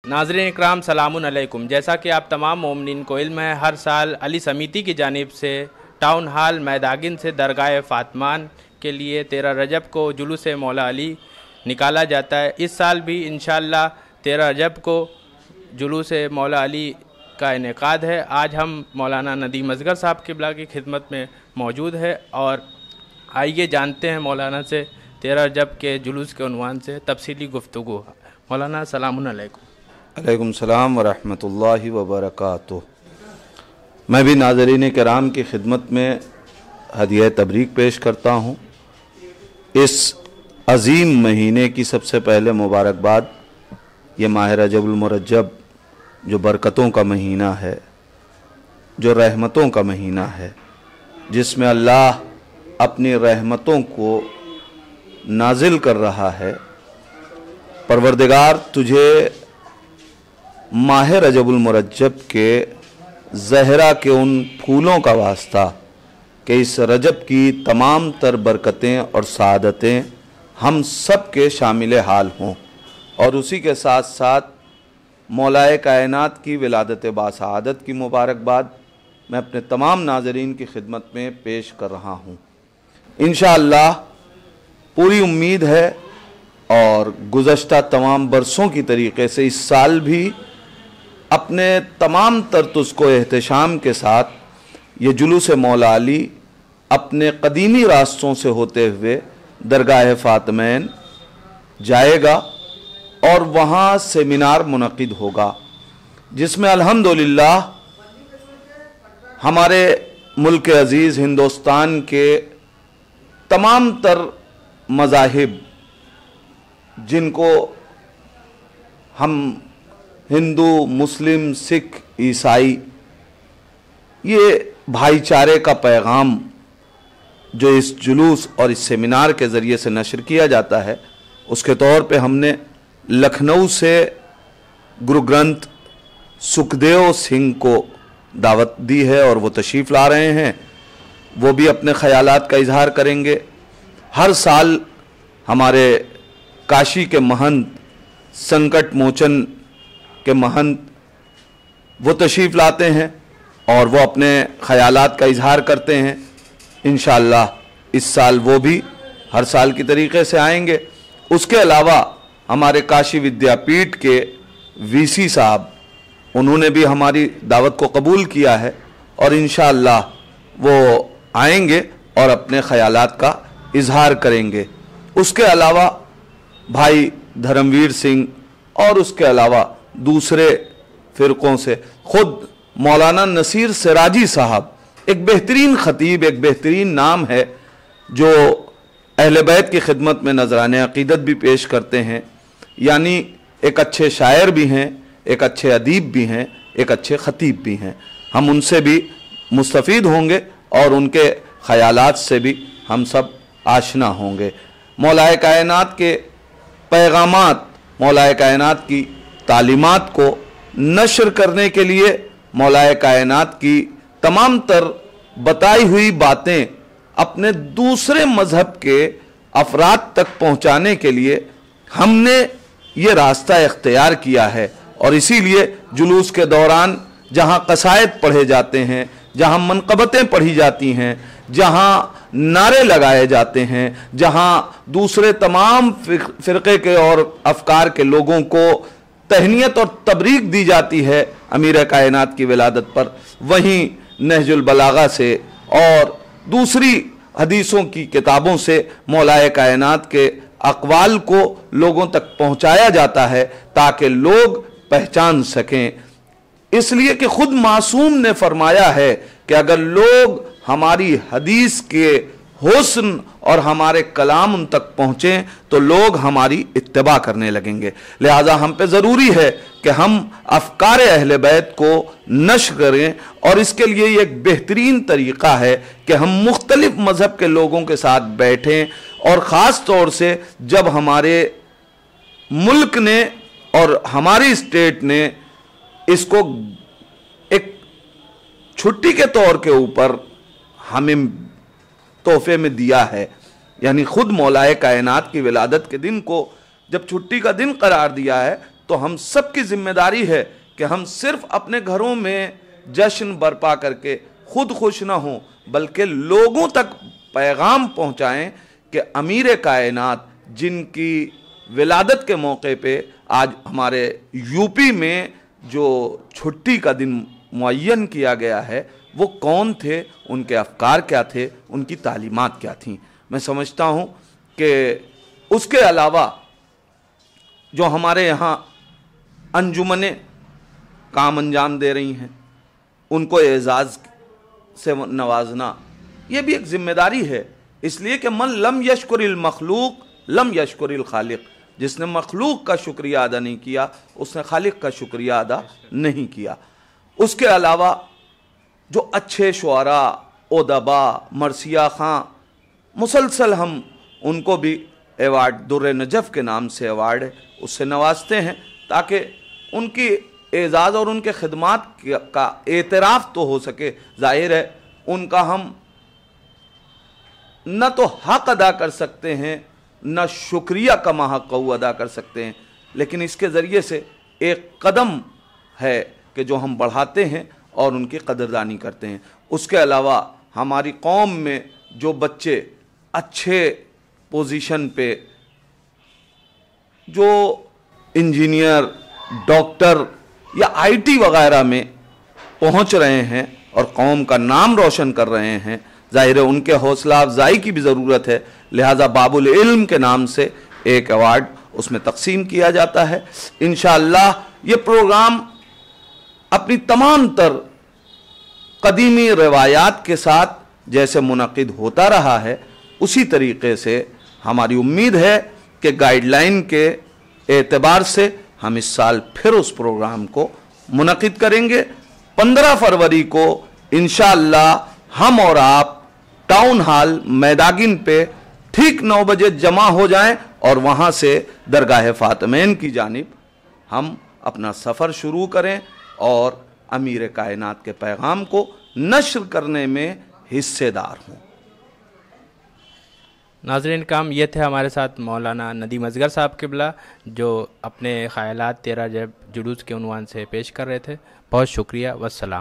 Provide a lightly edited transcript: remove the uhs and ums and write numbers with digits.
नाज़रीन इकराम सलामुन अलैकुम। जैसा कि आप तमाम मोमिनीन को इल्म है, हर साल अली समिति की जानिब से टाउन हाल मैदागिन से दरगाह फ़ातमान के लिए 13 रजब को जुलूस मौला अली निकाला जाता है। इस साल भी इंशाअल्लाह 13 रजब को जुलूस मौला अली का इनेकाद है। आज हम मौलाना नदीम असगर साहब क़िबला की खिदमत में मौजूद है और आइए जानते हैं मौलाना से 13 रजब के जुलूस के उन्वान से तफसीली गुफ्तगू। मौलाना सलामुन अलैकुम। अलैकुम सलाम व रहमतुल्लाहि व बरकातुहू। मैं भी नाज़रीन किराम की खिदमत में हदिया तबरीक पेश करता हूँ। इस अज़ीम महीने की सबसे पहले मुबारकबाद। ये माह रजबुल मुरज्जब जो बरकतों का महीना है, जो रहमतों का महीना है, जिसमें अल्लाह अपनी रहमतों को नाजिल कर रहा है। परवरदिगार तुझे माह रजबुल मुरज्जब के ज़हरा के उन फूलों का वास्ता कि इस रजब की तमाम तर बरकतें और सआदतें हम सब के शामिल हाल हों, और उसी के साथ साथ मौलाए कायनात की विलादत बासआदत की मुबारकबाद मैं अपने तमाम नाज़रीन की खिदमत में पेश कर रहा हूँ। इंशाअल्लाह पूरी उम्मीद है और गुज़श्ता तमाम बरसों की तरीक़े से इस साल भी अपने तमाम तरतुज़ को एहतशाम के साथ ये जुलूस मौला अली अपने कदीमी रास्तों से होते हुए दरगाह फ़ातमैन जाएगा और वहाँ सेमिनार मुनक़िद होगा, जिसमें अल्हम्दुलिल्लाह हमारे मुल्क अज़ीज़ हिंदुस्तान के तमाम तर मज़ाहिब, जिनको हम हिंदू, मुस्लिम, सिख, ईसाई, ये भाईचारे का पैगाम जो इस जुलूस और इस सेमिनार के ज़रिए से नशर किया जाता है, उसके तौर पे हमने लखनऊ से गुरु ग्रंथ सुखदेव सिंह को दावत दी है और वो तशरीफ़ ला रहे हैं। वो भी अपने ख़यालात का इजहार करेंगे। हर साल हमारे काशी के महंत, संकट मोचन के महंत, वो तशरीफ़ लाते हैं और वो अपने ख़यालात का इजहार करते हैं। इंशाअल्लाह इस साल वो भी हर साल की तरीक़े से आएंगे। उसके अलावा हमारे काशी विद्यापीठ के वीसी साहब, उन्होंने भी हमारी दावत को कबूल किया है और इंशाअल्लाह वो आएंगे और अपने ख़यालात का इजहार करेंगे। उसके अलावा भाई धर्मवीर सिंह और उसके अलावा दूसरे फ़िरक़ों से ख़ुद मौलाना नसीर सिराजी साहब, एक बेहतरीन ख़तीब, एक बेहतरीन नाम है, जो अहले बैत की खिदमत में नजराने अक़ीदत भी पेश करते हैं। यानी एक अच्छे शायर भी हैं, एक अच्छे अदीब भी हैं, एक अच्छे ख़तीब भी हैं। हम उनसे भी मुस्तफ़ीद होंगे और उनके ख़यालात से भी हम सब आशना होंगे। मौलाए कायनात के पैगामात, मौलाए कायनात की तालीमात को नशर करने के लिए, मौलाए कायनात की तमाम तर बताई हुई बातें अपने दूसरे मज़हब के अफराद तक पहुँचाने के लिए हमने ये रास्ता इख्तियार किया है। और इसीलिए जुलूस के दौरान जहाँ कसायद पढ़े जाते हैं, जहाँ मनक़बतें पढ़ी जाती हैं, जहाँ नारे लगाए जाते हैं, जहाँ दूसरे तमाम फ़िरक़े के और अफ़कार के लोगों को तहनीयत और तबरीक दी जाती है अमीर कायनात की विलादत पर, वहीं नहजुल बलागा से और दूसरी हदीसों की किताबों से मौलाए कायनात के अक़वाल को लोगों तक पहुँचाया जाता है ताकि लोग पहचान सकें। इसलिए कि ख़ुद मासूम ने फरमाया है कि अगर लोग हमारी हदीस के हुस्न और हमारे कलाम उन तक पहुँचें तो लोग हमारी इत्तिबा करने लगेंगे। लिहाजा हम पे ज़रूरी है कि हम अफ़कार अहले बैत को नश्र करें, और इसके लिए ये एक बेहतरीन तरीक़ा है कि हम मुख्तलिफ मज़हब के लोगों के साथ बैठें, और ख़ास तौर से जब हमारे मुल्क ने और हमारी स्टेट ने इसको एक छुट्टी के तौर के ऊपर हमें तोहफे में दिया है। यानी खुद मौलाए कायनात की विलादत के दिन को जब छुट्टी का दिन करार दिया है تو ہم سب کی ذمہ داری ہے کہ ہم صرف اپنے گھروں میں جشن برپا کر کے خود خوش نہ ہوں، بلکہ لوگوں تک پیغام پہنچائیں کہ امیر کائنات جن کی ولادت کے موقع پہ آج ہمارے یو پی میں جو چھٹی کا دن معین کیا گیا ہے وہ کون تھے، ان کے افکار کیا تھے، ان کی تعلیمات کیا تھیں۔ میں سمجھتا ہوں کہ اس کے علاوہ جو ہمارے یہاں انجمنیں کام انجام دے رہی ہیں ان کو اعزاز سے نوازنا یہ بھی ایک ذمہ داری ہے، اس لیے کہ من لم یشکر المخلوق لم یشکر الخالق، جس نے مخلوق کا شکریہ ادا نہیں کیا اس نے خالق کا شکریہ ادا نہیں کیا۔ اس کے علاوہ جو اچھے شعراء، ادبا، مرثیہ خاں، مسلسل ہم ان کو بھی ایوارڈ در نجف کے نام سے ایوارڈ ہے اس سے نوازتے ہیں تاکہ ان کی اعزاز اور ان کے خدمات کا اعتراف تو ہو سکے۔ ظاہر ہے ان کا ہم نہ تو حق ادا کر سکتے ہیں نہ شکریہ کا حق ادا کر سکتے ہیں، لیکن اس کے ذریعے سے ایک قدم ہے کہ جو ہم بڑھاتے ہیں اور ان کی قدردانی کرتے ہیں۔ اس کے علاوہ ہماری قوم میں جو بچے اچھے پوزیشن پہ جو انجینئر، ڈاکٹر یا آئی ٹی وغیرہ میں پہنچ رہے ہیں اور قوم کا نام روشن کر رہے ہیں، ظاہر ہے ان کے حوصلہ افزائی کی بھی ضرورت ہے، لہذا باب العلم کے نام سے ایک ایوارڈ اس میں تقسیم کیا جاتا ہے۔ انشاءاللہ یہ پروگرام اپنی تمام تر قدیمی روایات کے ساتھ جیسے منعقد ہوتا رہا ہے اسی طریقے سے ہماری امید ہے کہ گائیڈ لائن کے اعتبار سے ہم اس سال پھر اس پروگرام کو منعقد کریں گے۔ 15 فروری کو انشاءاللہ ہم اور آپ ٹاؤن ہال میداگن پہ ٹھیک 9 بجے جمع ہو جائیں اور وہاں سے درگاہ فاطمین کی جانب ہم اپنا سفر شروع کریں اور امیر کائنات کے پیغام کو نشر کرنے میں حصے دار ہوں۔ ناظرین کرام، یہ تھے ہمارے ساتھ مولانا ندیم اصغر صاحب قبلہ جو اپنے خیالات 13 رجب جلوس کے عنوان سے پیش کر رہے تھے۔ بہت شکریہ، والسلام۔